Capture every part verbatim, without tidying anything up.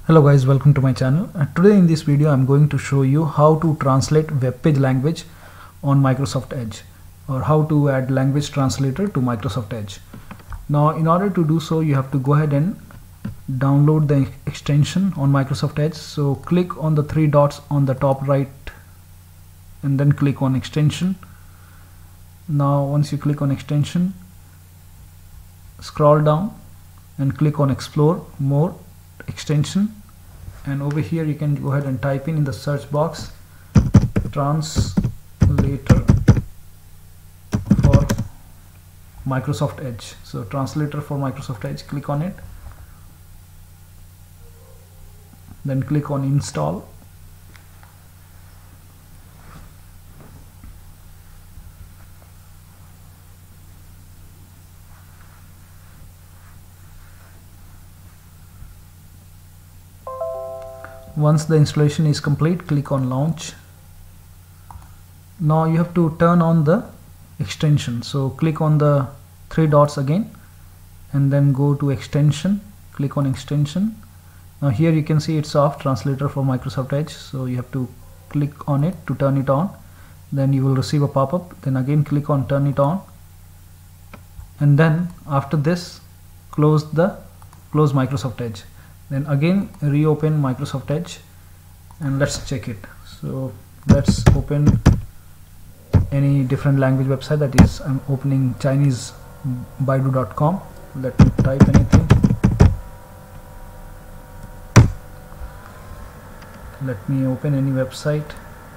Hello guys, welcome to my channel. Uh, today in this video I'm going to show you how to translate web page language on Microsoft Edge, or how to add language translator to Microsoft Edge. Now in order to do so, you have to go ahead and download the extension on Microsoft Edge. So click on the three dots on the top right and then click on extension. Now once you click on extension, scroll down and click on explore more extension, and over here you can go ahead and type in in the search box translator for Microsoft Edge. So translator for Microsoft Edge, click on it, then click on install. Once the installation is complete, click on launch. Now you have to turn on the extension, so click on the three dots again and then go to extension, click on extension. Now here you can see it's off, translator for Microsoft Edge, so you have to click on it to turn it on. Then you will receive a pop-up, then again click on turn it on, and then after this close the close Microsoft Edge. Then again reopen Microsoft Edge and let's check it. So let's open any different language website. That is, I'm opening Chinese baidu dot com. Let me type anything. Let me open any website.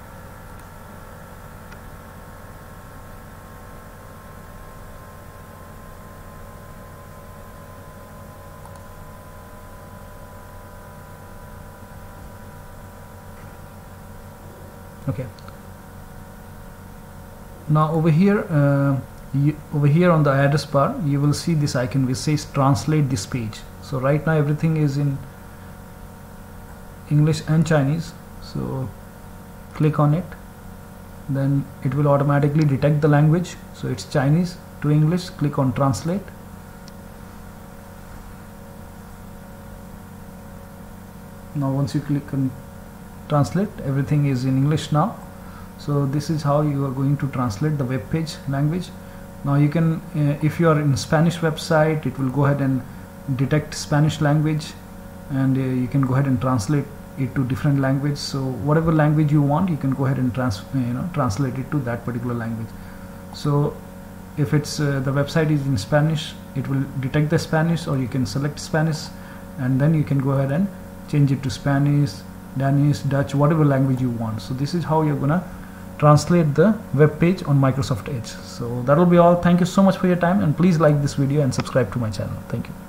Okay, now over here uh, you, over here on the address bar you will see this icon which says translate this page. So right now everything is in English and Chinese, so click on it, then it will automatically detect the language. So it's Chinese to English, click on translate. Now once you click on translate, everything is in English now. So this is how you are going to translate the web page language. Now you can uh, if you are in Spanish website, it will go ahead and detect Spanish language, and uh, you can go ahead and translate it to different language. So whatever language you want, you can go ahead and trans you know translate it to that particular language. So if it's uh, the website is in Spanish, it will detect the Spanish, or you can select Spanish and then you can go ahead and change it to Spanish, Danish, Dutch, whatever language you want. So this is how you're gonna translate the web page on Microsoft Edge. So that will be all. Thank you so much for your time, and please like this video and subscribe to my channel. Thank you.